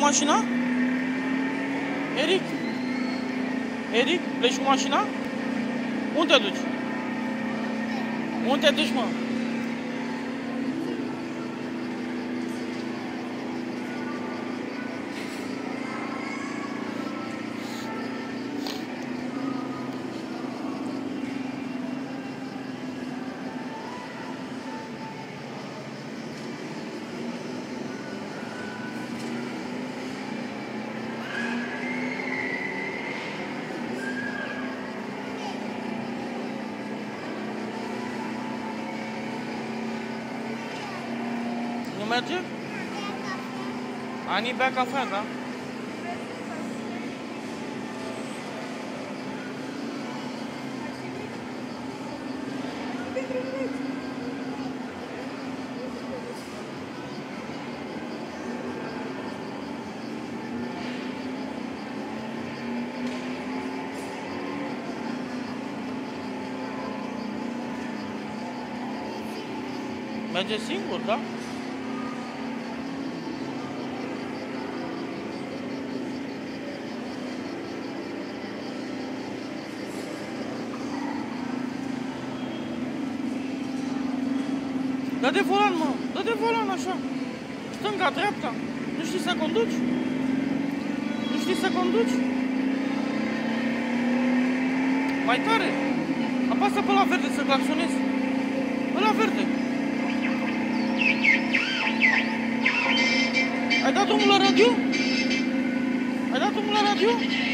mașina? Eric? Eric, pleci cu mașina? Unde te duci? Unde te duci, mă? Nu merge? Ani bea cafea, da? Merge singur, da? Dă de volan, mă! Dă de volan, așa! Stânga, dreapta! Nu știi să conduci? Nu știi să conduci? Mai tare! Apasă pe la verde să claxonezi! Pe la verde! Ai dat drumul la radio? Ai dat drumul la radio?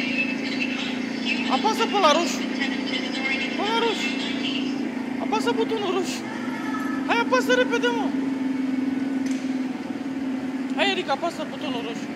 Apasă pe la roșu! Pe la roșu! Apasă butonul roșu! Hai, apasă repede, mă! Hai, Eric, apasă butonul roșu!